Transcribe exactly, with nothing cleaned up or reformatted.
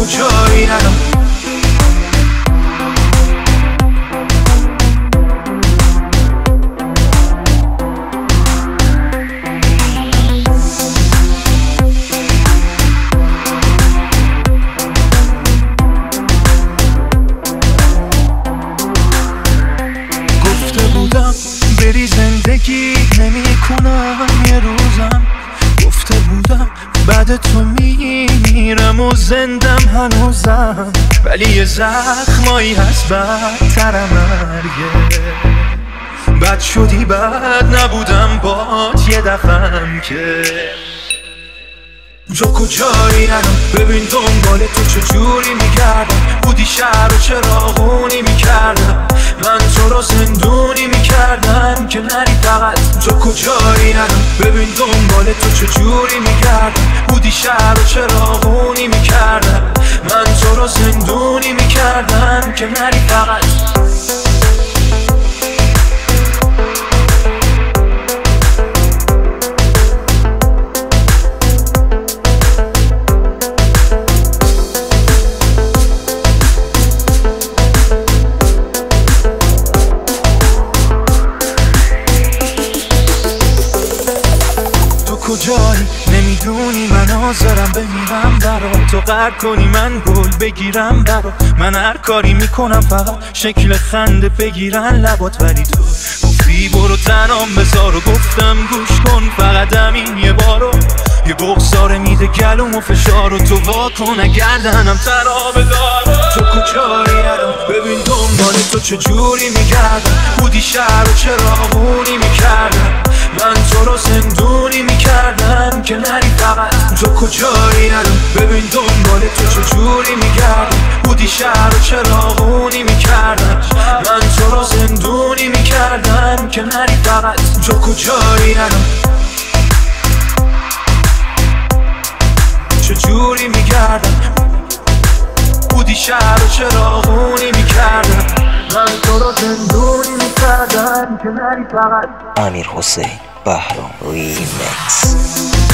کجایی الان؟ گفته بودم بری زندگی نمی کنم یه روزم، گفته بودم بعد تو میمیرم و زندم هنوزم، ولی یه زخمایی هست بدتر مرگه. بد شدی بد نبودم بات یه دفعم که تو کجایی الان؟ ببین دنبال تو چجوری میگردم، بودی شهر و چراغونی میکردم، من تو رو زندونی میکردم که نری فقط. تو کجایی الان؟ ببین دنبال تو چجوری میگردم، بودی شهر و چراغونی میکردم، من تو رو زندونی میکردم که نری فقط. کجایی؟ نمیدونی من حاضرم بمیرم برا تو، قرد کنی من گل بگیرم برا من، هر کاری میکنم فقط شکل خنده بگیرن لبات، ولی تو گفتی برو تنام بذار و گفتم گوش کن فقط همین یه بارو، یه بغضاره میده گلوم و فشار و تو واکن گردنم تنها بدار. تو کجایی الان؟ ببین دنبال تو چجوری میگردم، بودی شهر و چراغونی میکردم، من تو رو زندونی میکردم که نری فقط. تو کجایی الان؟ ببین دنبال تو چجوری میگردم، بودی شهر و چراغونی میکردم، من تو رو زندونی میکردم که نری فقط. تو کجایی الان؟ چجوری میگردم، بودی شهر و چراغونی میکردم، من تو رو زندونی میکردم که نری فقط. امیرحسین بهرام ریمیکس.